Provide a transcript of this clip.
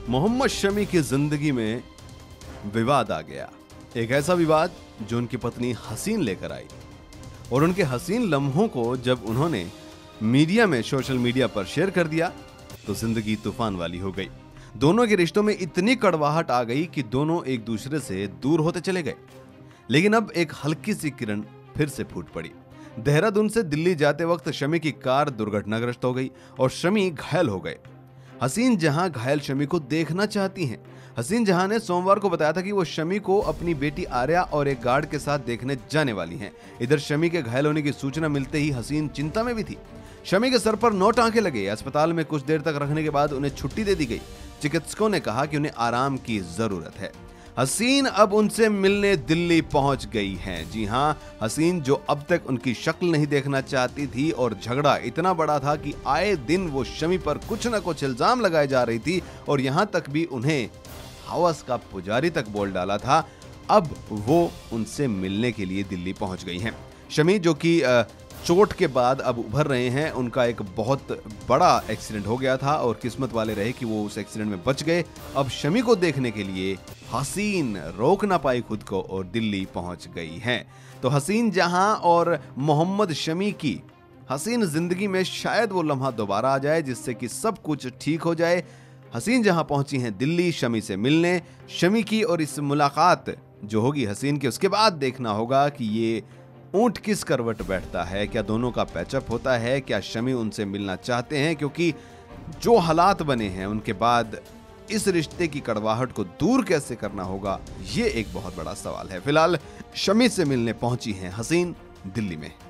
मोहम्मद शमी की जिंदगी में विवाद आ गया। एक ऐसा विवाद जो उनकी पत्नी हसीन लेकर आई और उनके हसीन लम्हों को जब उन्होंने मीडिया में, सोशल मीडिया पर शेयर कर दिया तो जिंदगी तूफान वाली हो गई। दोनों के रिश्तों में इतनी कड़वाहट आ गई कि दोनों एक दूसरे से दूर होते चले गए। लेकिन अब एक हल्की सी किरण फिर से फूट पड़ी। देहरादून से दिल्ली जाते वक्त शमी की कार दुर्घटनाग्रस्त हो गई और शमी घायल हो गए। हसीन जहां घायल शमी को देखना चाहती हैं। हसीन जहां ने सोमवार को बताया था कि वो शमी को अपनी बेटी आर्या और एक गार्ड के साथ देखने जाने वाली हैं। इधर शमी के घायल होने की सूचना मिलते ही हसीन चिंता में भी थी। शमी के सर पर 9 टांके लगे। अस्पताल में कुछ देर तक रखने के बाद उन्हें छुट्टी दे दी गई। चिकित्सकों ने कहा कि उन्हें आराम की जरूरत है। हसीन अब उनसे मिलने दिल्ली पहुंच गई हैं। जी हां, हसीन जो अब तक उनकी शक्ल नहीं देखना चाहती थी और झगड़ा इतना बड़ा था कि आए दिन वो शमी पर कुछ न कुछ इल्जाम लगाए जा रही थी और यहां तक भी उन्हें हवस का पुजारी तक बोल डाला था। अब वो उनसे मिलने के लिए दिल्ली पहुंच गई हैं। शमी जो कि चोट के बाद अब उभर रहे हैं। उनका एक बहुत बड़ा एक्सीडेंट हो गया था और किस्मत वाले रहे कि वो उस एक्सीडेंट में बच गए। अब शमी को देखने के लिए हसीन रोक ना पाई खुद को और दिल्ली पहुंच गई हैं। तो हसीन जहां और मोहम्मद शमी की हसीन जिंदगी में शायद वो लम्हा दोबारा आ जाए जिससे कि सब कुछ ठीक हो जाए। हसीन जहां पहुंची हैं दिल्ली शमी से मिलने। शमी की और इस मुलाकात जो होगी हसीन के, उसके बाद देखना होगा कि ये ऊंट किस करवट बैठता है। क्या दोनों का पैचअप होता है? क्या शमी उनसे मिलना चाहते हैं? क्योंकि जो हालात बने हैं उनके बाद इस रिश्ते की कड़वाहट को दूर कैसे करना होगा, ये एक बहुत बड़ा सवाल है। फिलहाल शमी से मिलने पहुंची हैं हसीन दिल्ली में।